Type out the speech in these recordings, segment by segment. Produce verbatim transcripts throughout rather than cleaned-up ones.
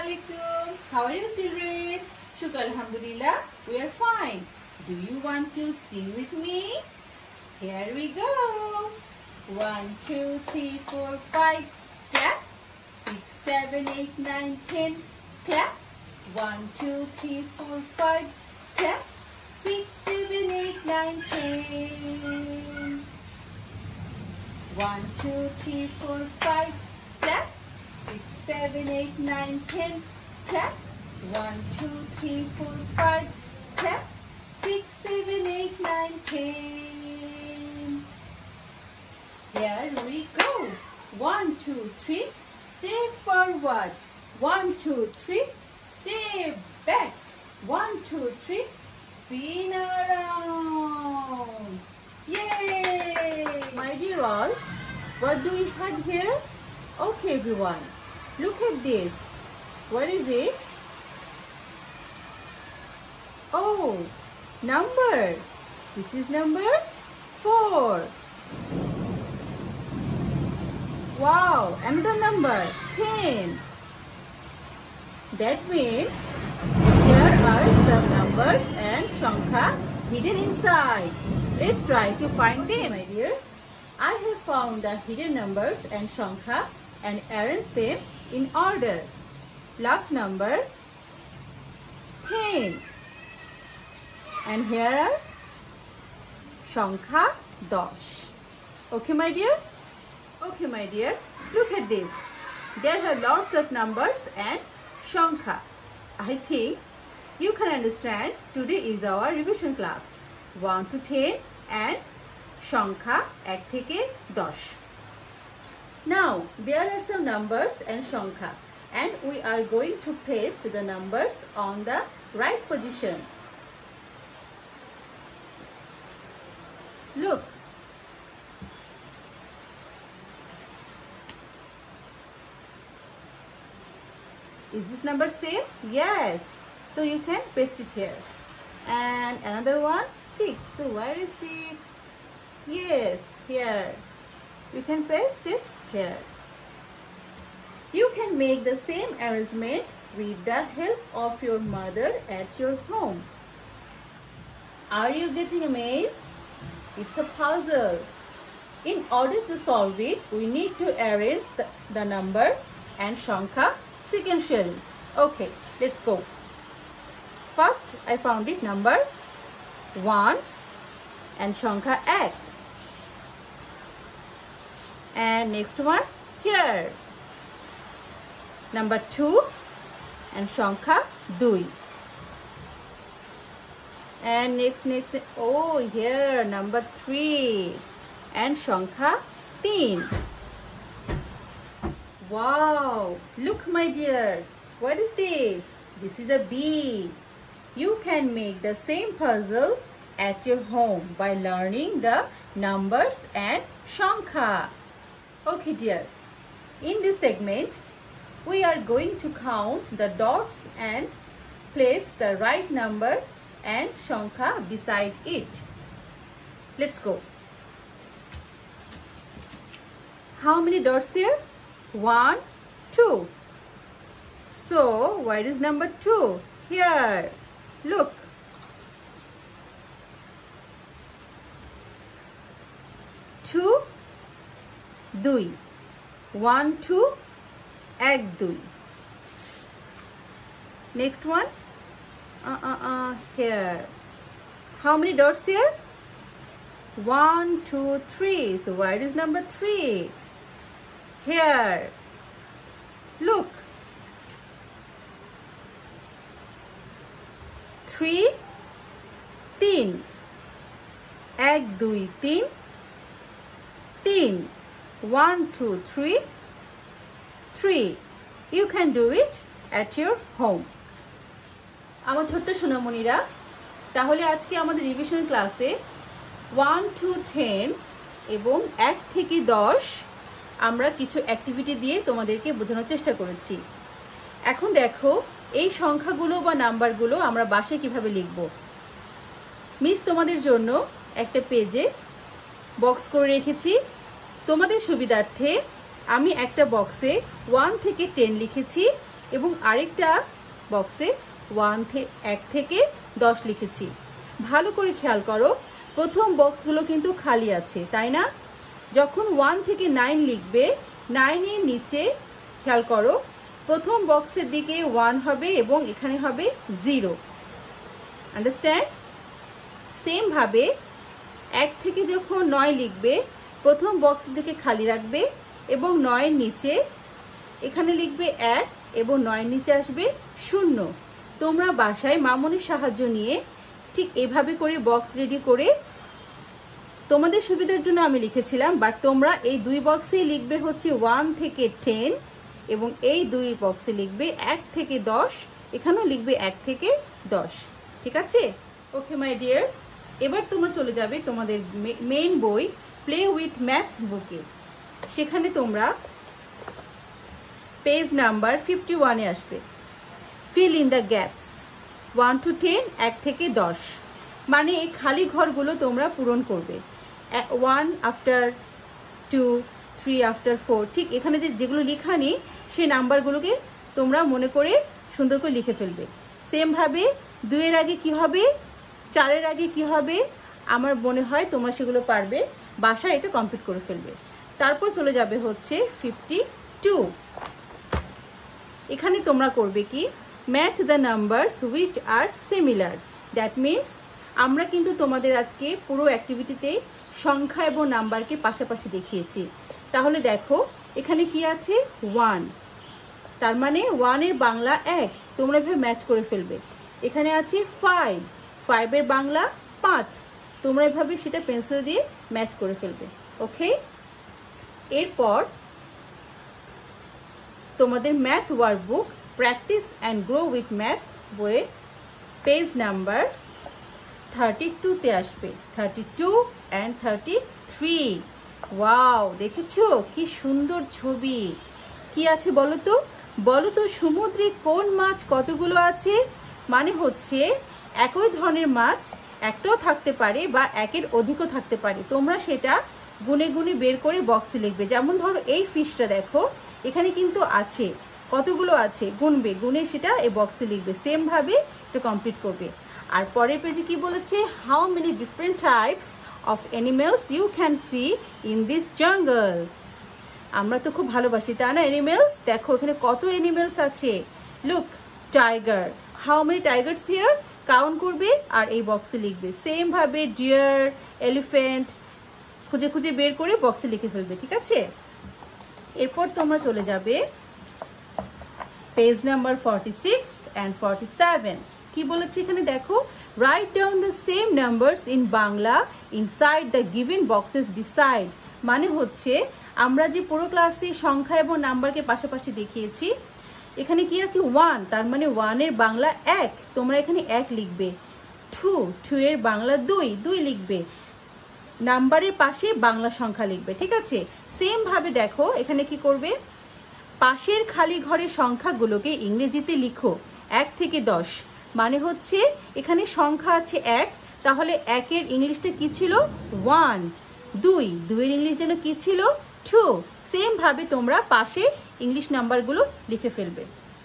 Assalamualaikum. How are you children? Shukr Alhamdulillah, we are fine. Do you want to sing with me? Here we go. One, two, three, four, five. Clap. Six, seven, eight, nine, ten. Clap. One, two, three, four, five. Clap. Six, seven, eight, nine, ten. One, two, three, four, five. Clap. Six, seven, eight, nine, ten. Clap. One, two, three, four, five. Clap. Six, seven, eight, nine, ten. Here we go. One, two, three. Step forward. One, two, three. Step back. One, two, three. Spin around. Yay! My dear all, what do we have here? Okay, everyone. Look at this. What is it? Oh, number. This is number four. Wow, another number, ten. That means here are some numbers and Shankha hidden inside. Let's try to find them, my dear. I have found the hidden numbers and Shankha and arranged them in order. Last number, ten. And here are Shankha, Dosh. Okay, my dear? Okay, my dear. Look at this. There are lots of numbers and Shankha. I think you can understand today is our revision class. one to ten and Shankha ek theke dosh. Now, there are some numbers and Shankha and we are going to paste the numbers on the right position. Look. Is this number same? Yes. So you can paste it here. And another one, six. So where is six? Yes, here. You can paste it here. You can make the same arrangement with the help of your mother at your home. Are you getting amazed? It's a puzzle. In order to solve it, we need to arrange the, the number and Shankha sequentially. Okay, let's go. First, I found it number one and Shankha ek. And next one here. Number two and Shankha dui. And next, next, oh, here, number three. And Shankha teen. Wow, look, my dear. What is this? This is a bee. You can make the same puzzle at your home by learning the numbers and Shankha. Okay, dear. In this segment, we are going to count the dots and place the right number and Shankha beside it. Let's go. How many dots here? One, two. So, where is number two? Here. Look. Two, dui. One, two, ek dui. Next one. Uh, uh, uh, here. How many dots here? One, two, three. So where is number three? Here. Look. Three, teen. Ek, dui, teen. Teen. One, two, three. Three. You can do it at your home. আমার ছোট্ট সোনামণিরা, তাহলে আজকে আমাদের revision ক্লাসে one two ten এবং এক থেকে দশ আমরা কিছু অ্যাক্টিভিটি দিয়ে তোমাদেরকে বোঝানোর চেষ্টা করেছি। এখন দেখো এই সংখ্যাগুলো বা নাম্বারগুলো আমরা বাসায় কিভাবে লিখব। মিস তোমাদের জন্য একটা পেজে বক্স করে রেখেছি। তোমাদের সুবিধার্থে আমি একটা বক্সে ওয়ান থেকে টেন লিখেছি এবং আরেকটা বক্সে ওয়ান এক থেকে দশ লিখেছি। ভালো করে খেয়াল করো, প্রথম বক্সগুলো কিন্তু খালি আছে, তাই না? যখন ওয়ান থেকে নাইন লিখবে, নাইনের নিচে খেয়াল করো প্রথম বক্সের দিকে ওয়ান হবে এবং এখানে হবে জিরো। আন্ডারস্ট্যান্ড? সেম ভাবে এক থেকে যখন নয় লিখবে, প্রথম বক্সের দিকে খালি রাখবে এবং নয়ের নিচে এখানে লিখবে এক এবং নয়ের নিচে আসবে শূন্য। তোমরা বাসায় মামনির সাহায্য নিয়ে ঠিক এভাবে করে বক্স রেডি করে, তোমাদের সুবিধার জন্য আমি লিখেছিলাম, বাট তোমরা এই দুই বক্সে লিখবে হচ্ছে ওয়ান থেকে টেন এবং এই দুই বক্সে লিখবে এক থেকে দশ, এখানেও লিখবে এক থেকে দশ। ঠিক আছে? ওকে মাই ডিয়ার, এবার তোমরা চলে যাবে তোমাদের মেইন বই প্লে উইথ ম্যাথ বুকে। সেখানে তোমরা পেজ নাম্বার ফিফটি ওয়ানে আসবে। Fill in the gaps one two ten, এক থেকে দশ, মানে এই খালি ঘরগুলো তোমরা পূরণ করবে। One after two, three after four, ঠিক এখানে যে যেগুলো লেখা নেই সেই নাম্বারগুলোকে তোমরা মনে করে সুন্দর করে লিখে ফেলবে। সেম ভাবে দুইয়ের আগে কি হবে, চারের আগে কি হবে, আমার মনে হয় তোমরা সেগুলো পারবে, বাসায় এটা কমপ্লিট করে ফেলবে। তারপর চলে যাবে হচ্ছে ফিফটি টু। এখানে তোমরা করবে কি, match the numbers which are similar. That means আমরা কিন্তু তোমাদের আজকে পুরো অ্যাক্টিভিটিতে সংখ্যা এবং নাম্বারকে পাশাপাশি দেখিয়েছি। তাহলে দেখো এখানে কি আছে, ওয়ান, তার মানে ওয়ানের বাংলা এক, তোমরা এভাবে ম্যাচ করে ফেলবে। এখানে আছে ফাইভ, ফাইভের বাংলা পাঁচ, তোমরা এভাবে সেটা পেন্সিল দিয়ে ম্যাচ করে ফেলবে। ওকে, এরপর তোমাদের math workbook practice and grow with math বইয়ে পেজ নাম্বার থার্টি টু তে আসবে, thirty two and thirty three. Wow, দেখেছো কি সুন্দর ছবি। কি আছে বলো তো, বলো তো সমুদ্রে কোন মাছ কতগুলো আছে? মানে হচ্ছে একই ধরনের মাছ একটাও থাকতে পারে বা একের অধিকও থাকতে পারে। তোমরা সেটা গুনে গুনে বের করে বক্সে লিখবে। যেমন ধরো এই ফিশটা দেখো এখানে কিন্তু আছে, কতগুলো আছে গুনবে, গুনে সেটা এই বক্সে লিখবে। সেম ভাবে এটা কমপ্লিট করবে। আর পরের পেজে কি বলেছে, how many different types of animals you can see in this jungle. আমরা তো খুব ভালোবাসি, তাই না অ্যানিমেলস? দেখো এখানে কত অ্যানিমেলস আছে। Look, tiger, how many tigers here, count করবে আর এই বক্সে লিখবে। সেম ভাবে ডিয়ার, এলিফ্যান্ট খুঁজে খুঁজে বের করে বক্সে লিখে ফেলবে। ঠিক আছে? এরপর তোমরা চলে যাবে page number forty six and forty seven. কি বলেছে এখানে দেখো, write down the same numbers in Bangla inside the given boxes beside. মানে হচ্ছে আমরা যে পুরো ক্লাসে সংখ্যা এবং নাম্বারকে পাশাপাশি দেখিয়েছি, এখানে কি আছে ওয়ান, তার মানে ওয়ানের বাংলা এক, তোমরা এখানে এক লিখবে। টু, টু এর বাংলা দুই, দুই লিখবে। নাম্বারের পাশে বাংলা সংখ্যা লিখবে। ঠিক আছে? সেম ভাবে দেখো এখানে কি করবে, পাশের খালি ঘরের সংখ্যাগুলোকে ইংরেজিতে লিখো এক থেকে দশ। মানে হচ্ছে এখানে সংখ্যা আছে এক, তাহলে একের ইংলিশটা কি ছিল, ওয়ান। দুই, দুইয়ের ইংলিশ যেন কি ছিল, টু। সেম ভাবে তোমরা পাশে ইংলিশ নাম্বারগুলো লিখে ফেলবে।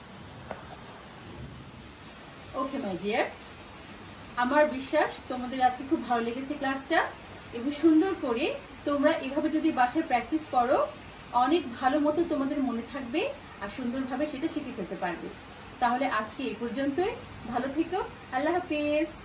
ওকে মাই ডিয়ার, আমার বিশ্বাস তোমাদের আজকে খুব ভালো লেগেছে ক্লাসটা, এবং সুন্দর করে তোমরা এভাবে যদি বাসায় প্র্যাকটিস করো, অনেক ভালো মতো তোমাদের মনে থাকবে আর সুন্দরভাবে সেটা শিখে ফেলতে পারবে। তাহলে আজকে এই পর্যন্তই, ভালো থেকো, আল্লাহ হাফেজ।